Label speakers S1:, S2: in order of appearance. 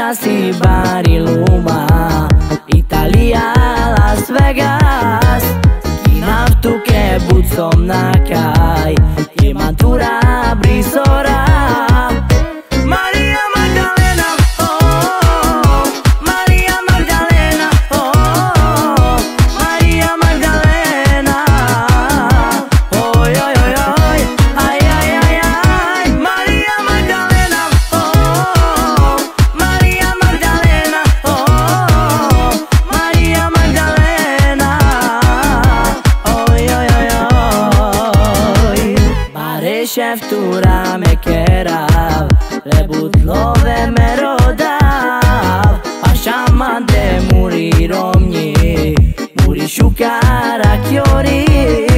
S1: si Bari, Luma, Italia, Las Vegas, Kinaftu ke bucom na kaj, je Mantura, Brisora. Maria Magdalena, oh, Maria Magdalena, oh, Maria Magdalena, oj, oj, oj, oj, aj, aj, aj, aj, Maria Magdalena, oh, Maria Magdalena, oh, Maria Magdalena, oj, oj, oj, oj, Bareševtura me kerav, Lebutlove me rodav, Așaman de muri romni, muri shukara chiori.